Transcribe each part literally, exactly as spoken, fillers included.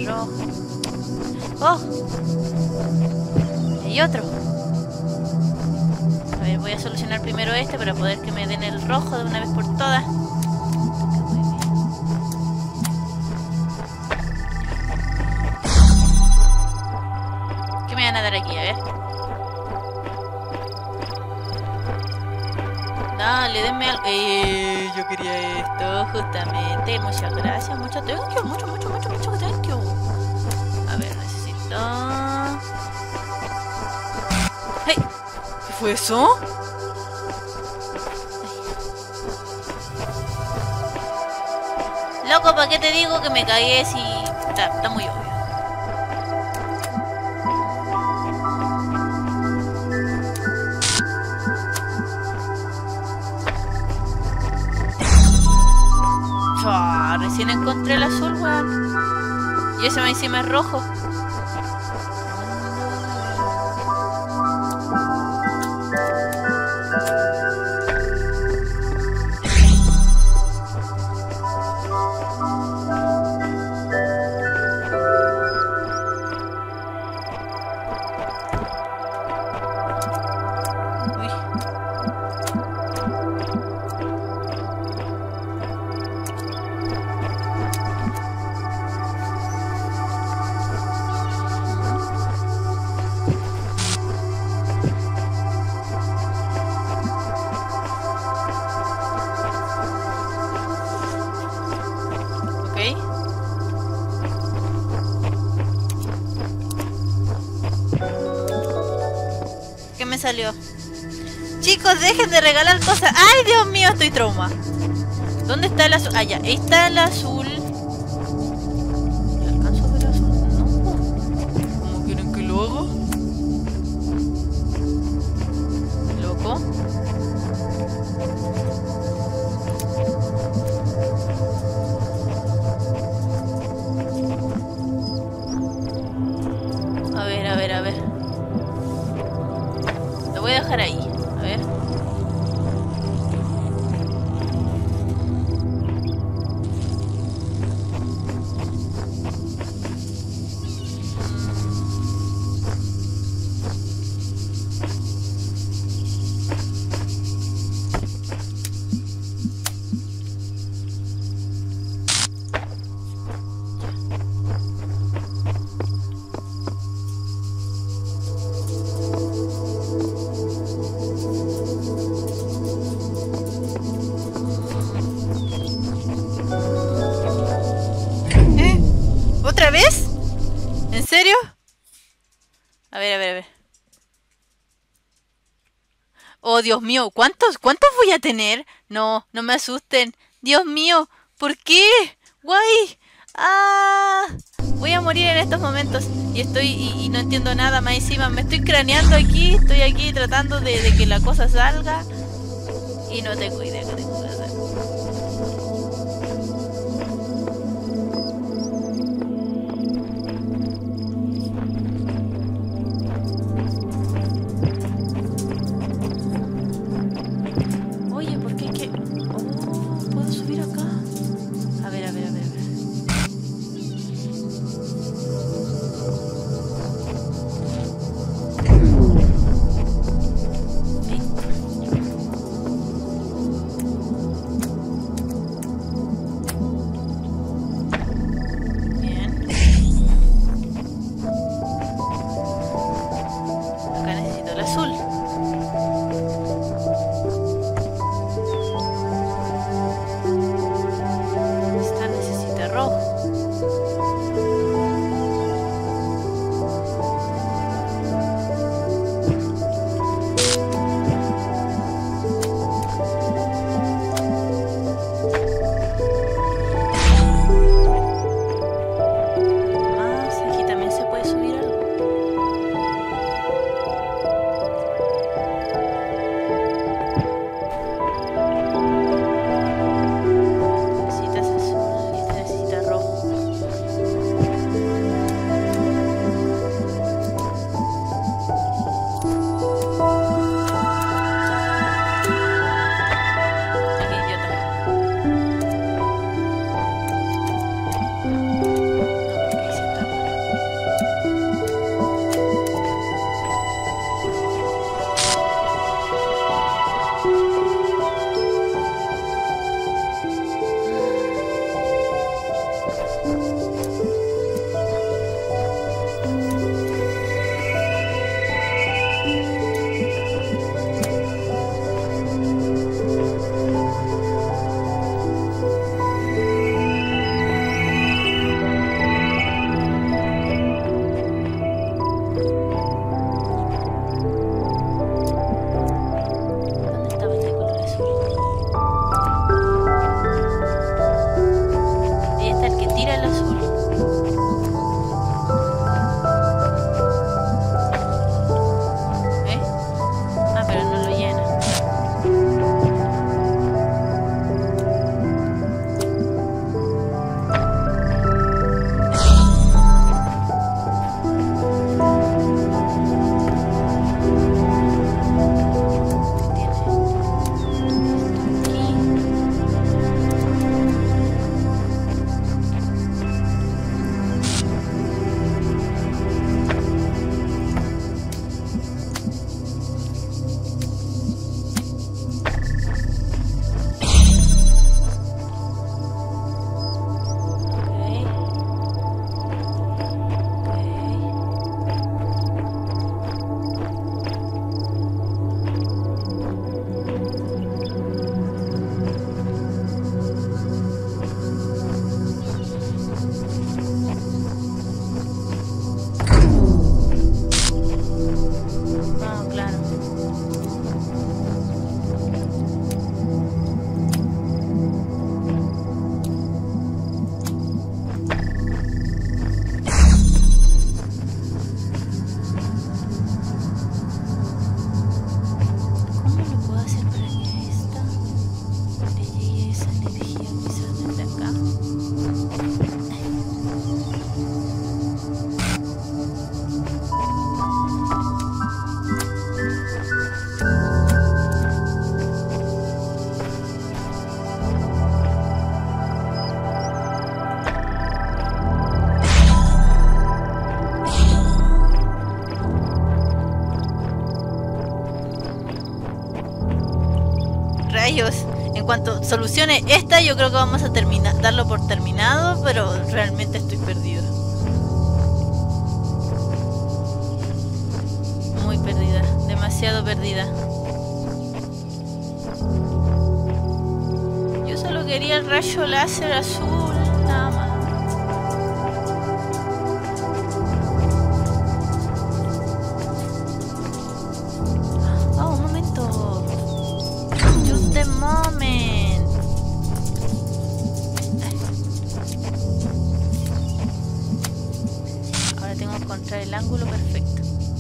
rojo. ¡Oh! Hay otro. A ver, voy a solucionar primero este para poder que me den el rojo de una vez por todas. ¿Qué me van a dar aquí? A ver. Dale, denme algo. Eh, yo quería esto, justamente. Muchas gracias, mucho thank you, mucho, mucho, mucho, mucho thank you. A ver, necesito... ¡Hey! ¿Qué fue eso? Loco, ¿para qué te digo que me cagué si... Está, está muy obvio. Ah, recién encontré el azul, weón. Y ese más encima es rojo. Salió. Chicos, dejen de regalar cosas. ¡Ay, Dios mío! Estoy trauma. ¿Dónde está el azul? Ah, ya. Ahí está el azul. ¿Yo alcanzo a ver el azul? No. ¿Cómo quieren que lo haga? ¿Loco? A ver, a ver, a ver. Lo voy a dejar ahí, a ver. ¿Otra vez? ¿En serio? A ver, a ver, a ver. Oh, Dios mío, ¿cuántos, cuántos voy a tener? No, no me asusten. Dios mío, ¿por qué? Guay. Ah, voy a morir en estos momentos. Y estoy, y, y no entiendo nada más encima. Me estoy craneando aquí, estoy aquí tratando de, de que la cosa salga. Y no tengo idea qué tengo que hacer. rayos. En cuanto solucione esta, yo creo que vamos a terminar, darlo por terminado, pero realmente estoy perdida. Muy perdida, demasiado perdida. Yo solo quería el rayo láser azul, nada más. Oh, un momento. Just a moment. Ahora tengo que encontrar el ángulo perfecto.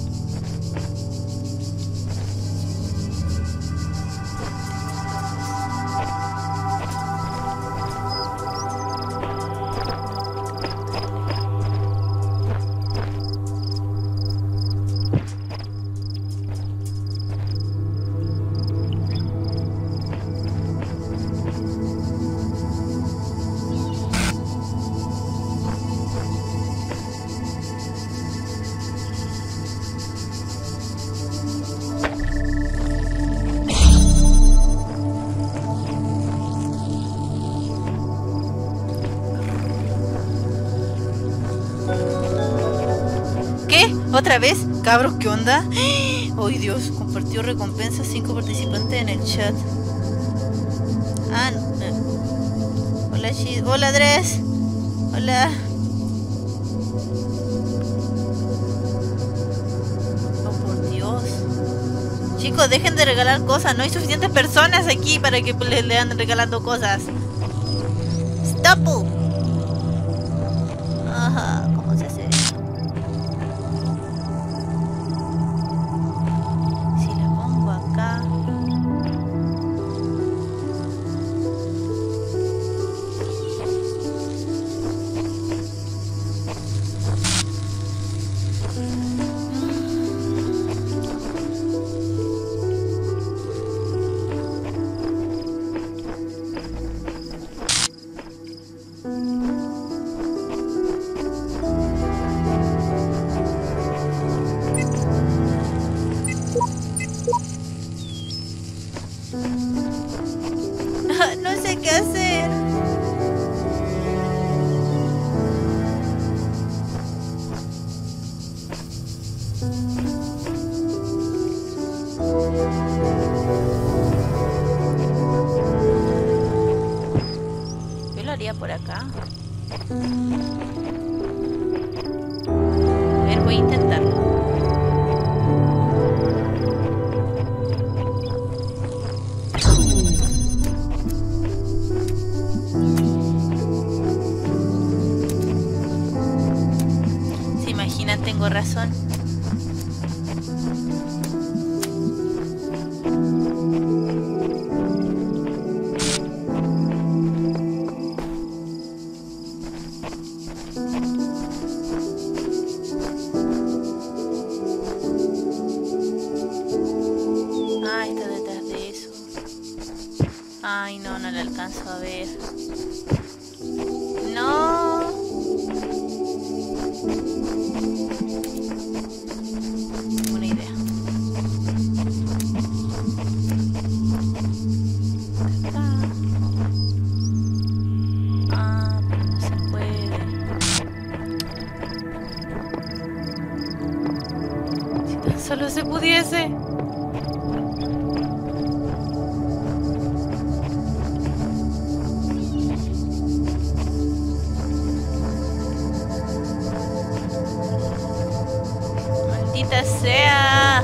¿Otra vez? Cabros, ¿qué onda? ¡Ay, Dios! Compartió recompensa cinco participantes en el chat. Ah, no. Hola, Chis. Hola, Dres. Hola. Oh, por Dios. Chicos, dejen de regalar cosas. No hay suficientes personas aquí para que les le anden regalando cosas. Stop. Ajá, ¿cómo se hace eso? No sé qué hacer. Yo lo haría por acá. A ver, voy a intentarlo. Tengo razón. Ah, está detrás de eso. Ay, no, no le alcanzo a ver. No. Solo se pudiese. Maldita sea.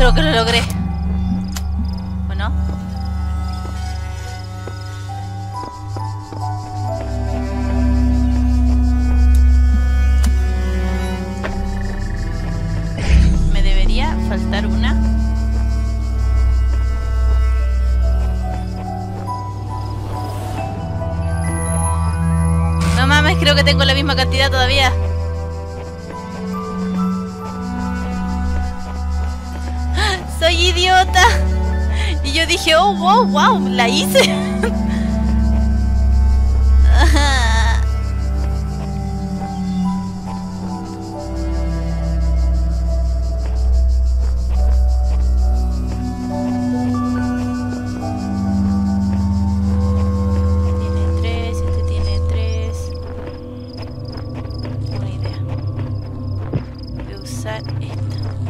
Creo que lo logré. ¿O no? Me debería faltar una. No mames, creo que tengo la misma cantidad todavía. Soy idiota. Y yo dije, oh, wow, wow, la hice. Tiene tres, este tiene tres. Buena idea. Voy a usar esta.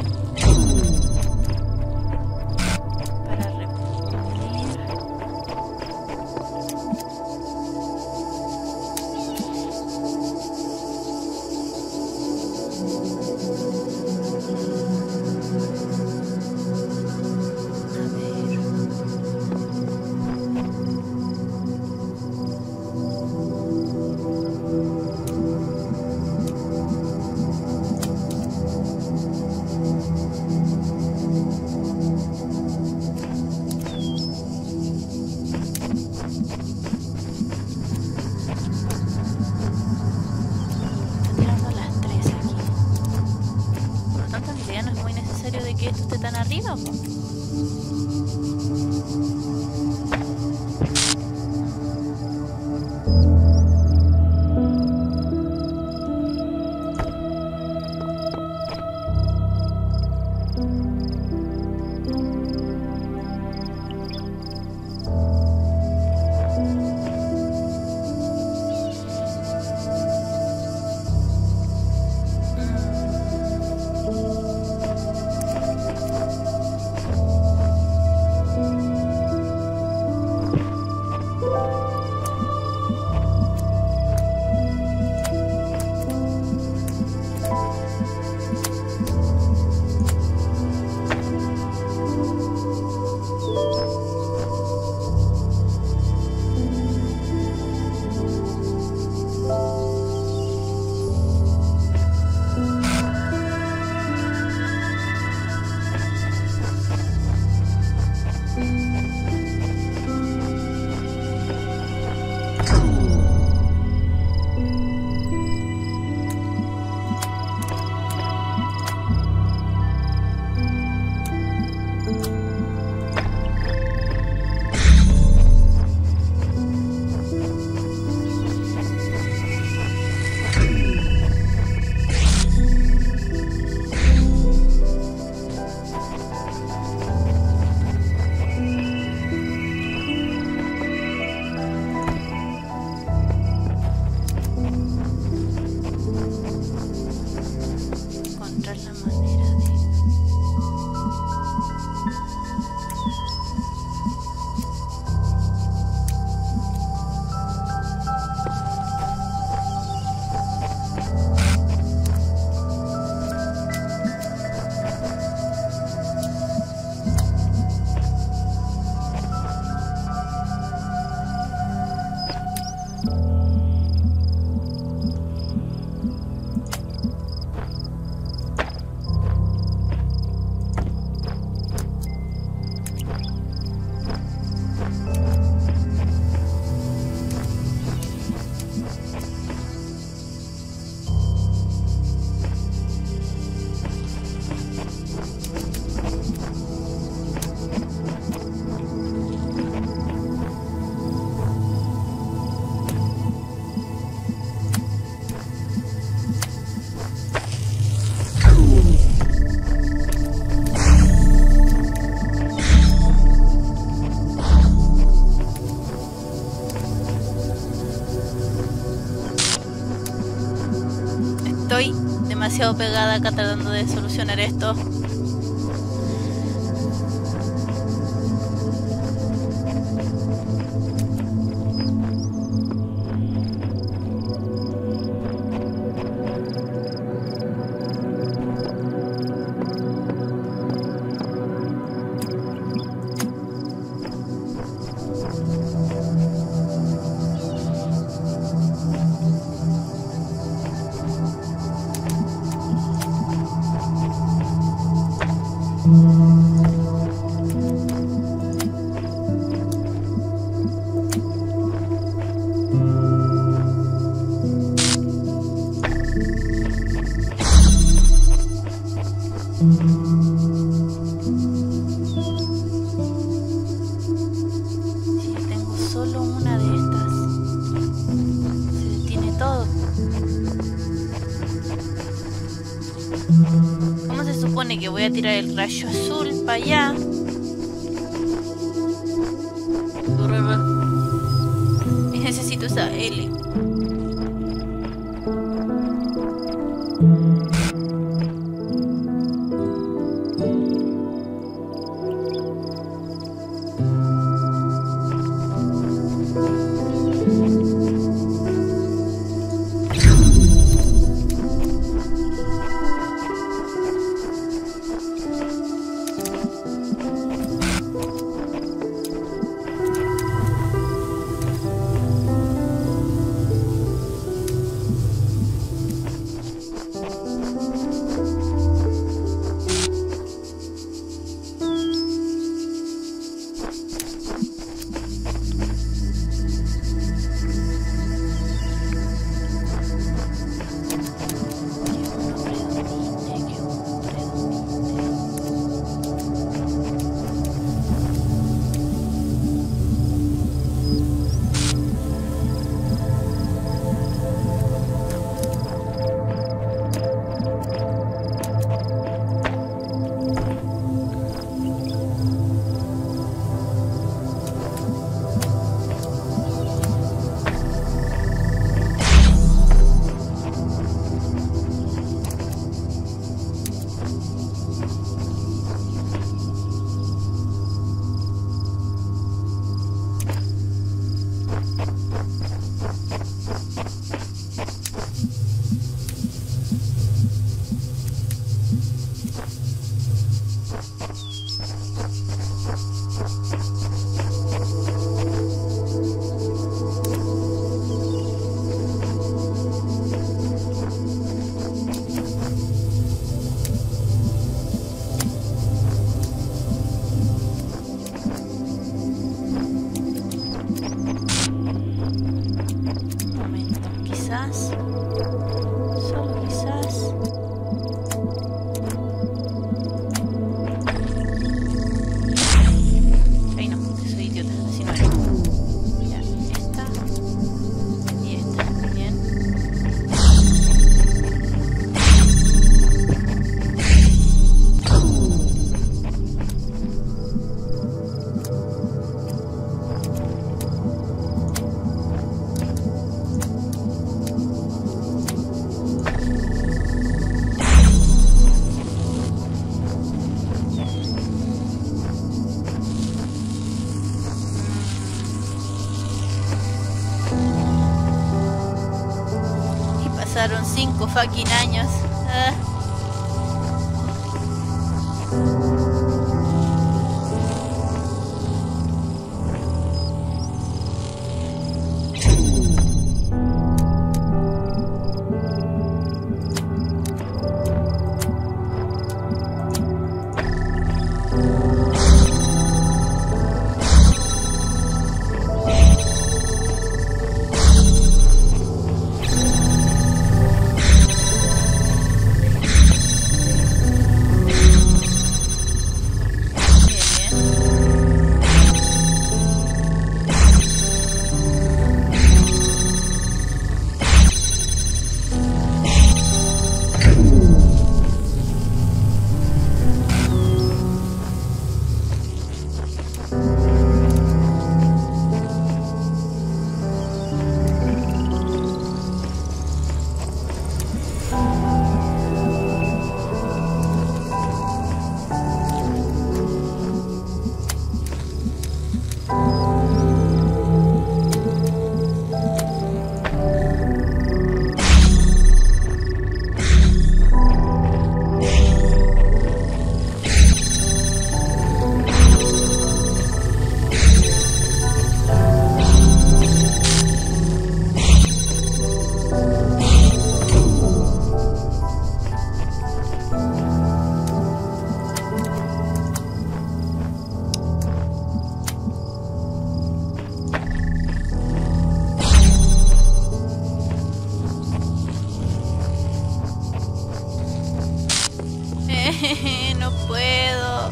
Que esto esté tan arriba, po. Estoy demasiado pegada acá tratando de solucionar esto. Si tengo solo una de estas, se detiene todo. ¿Cómo se supone que voy a tirar el rayo azul para allá? Y necesito esa L. Pasaron cinco fucking años. Ah. No puedo.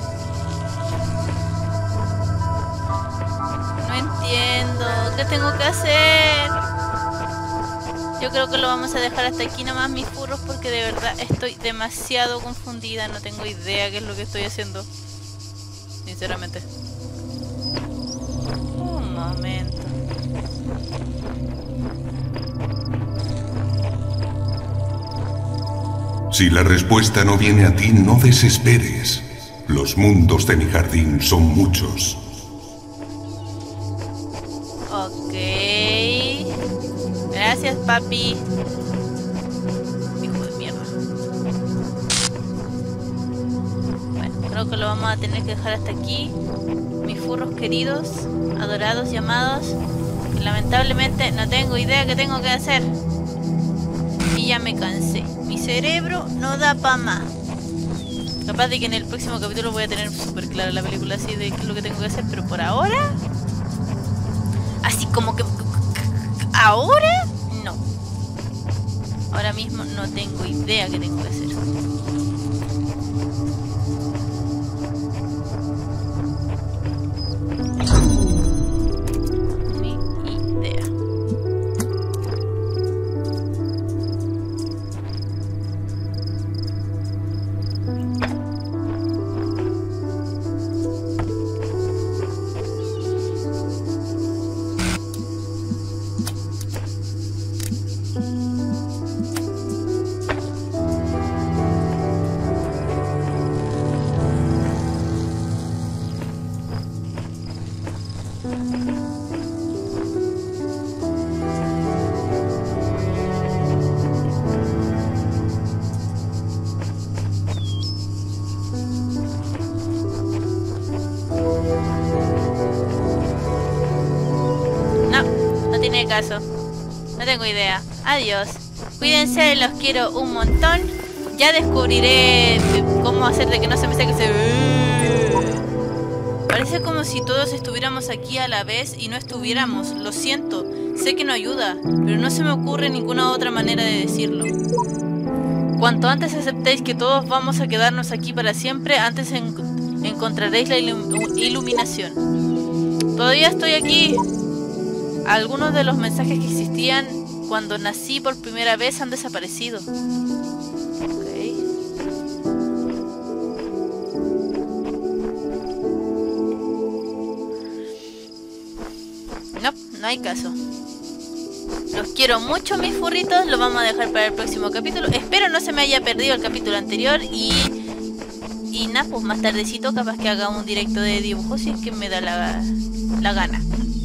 No entiendo. ¿Qué tengo que hacer? Yo creo que lo vamos a dejar hasta aquí nomás, mis furros, porque de verdad estoy demasiado confundida. No tengo idea qué es lo que estoy haciendo. Sinceramente. Un momento. Si la respuesta no viene a ti, no desesperes. Los mundos de mi jardín son muchos. Ok. Gracias, papi. Hijo de mierda. Bueno, creo que lo vamos a tener que dejar hasta aquí. Mis furros queridos, adorados y amados. Que lamentablemente no tengo idea qué tengo que hacer. Y ya me cansé. Mi cerebro no da pa' más. Capaz de que en el próximo capítulo voy a tener súper clara la película así de qué es lo que tengo que hacer. Pero por ahora... Así como que... ¿Ahora? No. Ahora mismo no tengo idea qué tengo que hacer. Caso. No tengo idea. Adiós. Cuídense, los quiero un montón. Ya descubriré cómo hacer de que no se me saque ese... Parece como si todos estuviéramos aquí a la vez y no estuviéramos. Lo siento. Sé que no ayuda, pero no se me ocurre ninguna otra manera de decirlo. Cuanto antes aceptéis que todos vamos a quedarnos aquí para siempre, antes en encontraréis la ilum iluminación. Todavía estoy aquí. Algunos de los mensajes que existían cuando nací por primera vez han desaparecido. Ok. No, no hay caso. Los quiero mucho, mis furritos. Lo vamos a dejar para el próximo capítulo. Espero no se me haya perdido el capítulo anterior. Y... Y nada, pues más tardecito capaz que haga un directo de dibujos si es que me da la, la gana.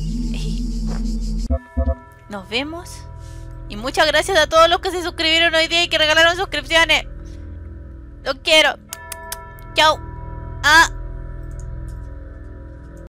Nos vemos. Y muchas gracias a todos los que se suscribieron hoy día y que regalaron suscripciones. Los quiero. Chao.